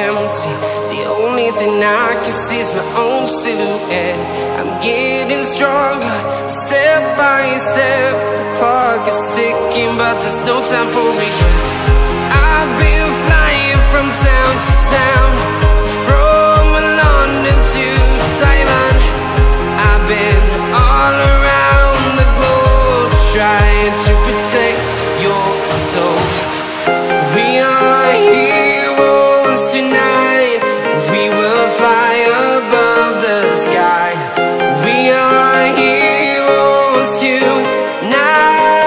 empty. The only thing I can see is my own silhouette. I'm getting stronger, step by step. The clock is ticking, but there's no time for regrets. I've been flying from town to town, from London to Taiwan. I've been all around the globe, trying to protect your soul. We are heroes tonight. We will fly above the sky. We are heroes tonight.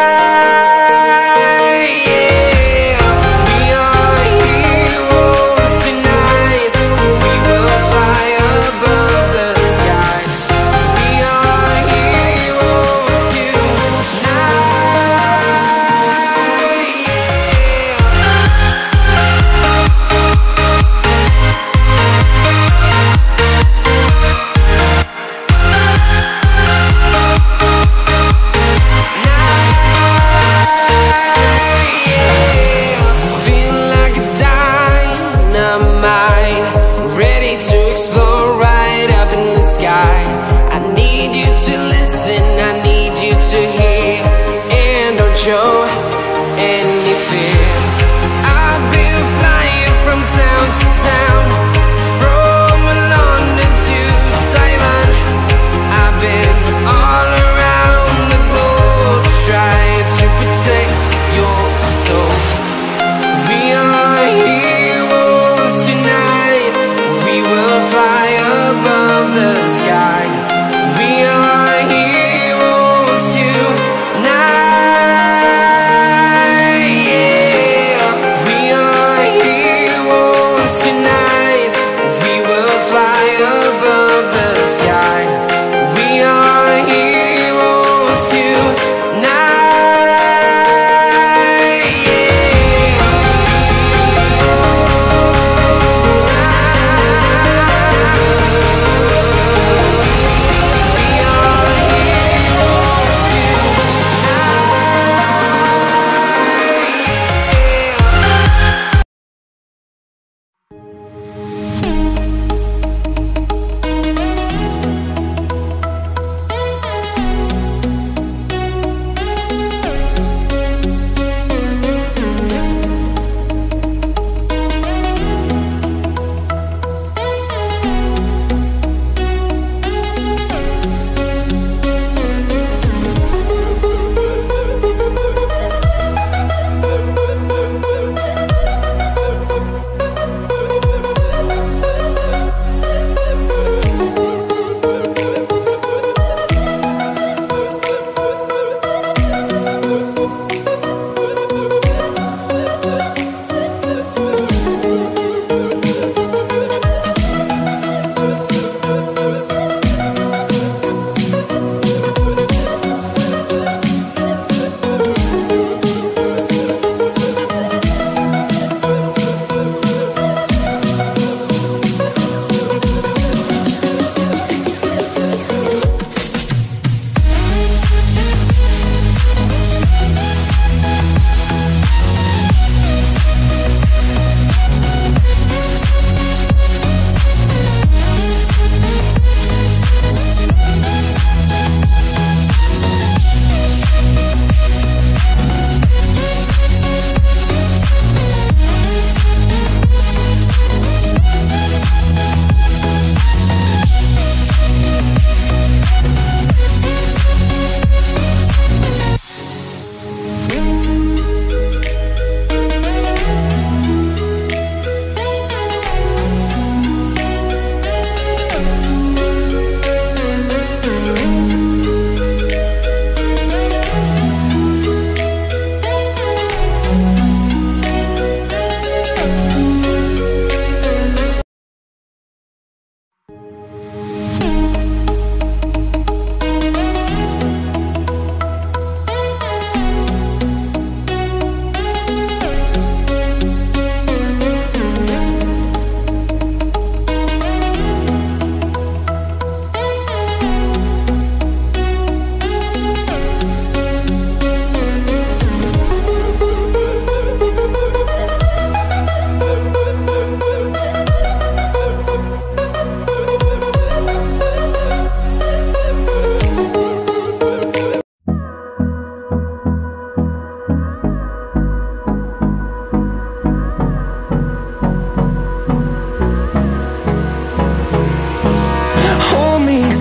Show any fear. I've been flying from town to town, from London to Taiwan. I've been all around the globe, trying to protect your soul. We are heroes tonight. We will fly above the sky. We are heroes.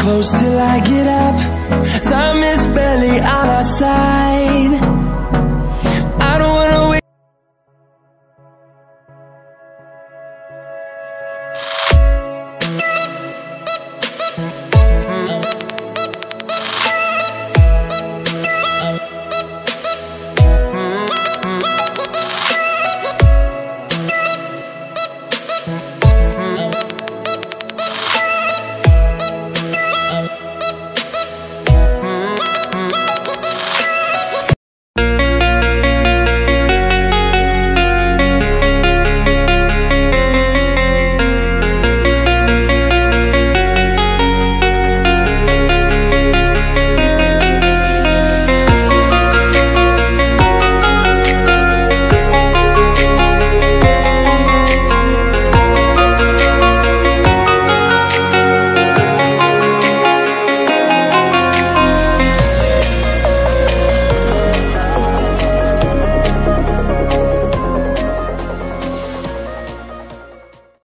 close till I get up. Time is barely on our side.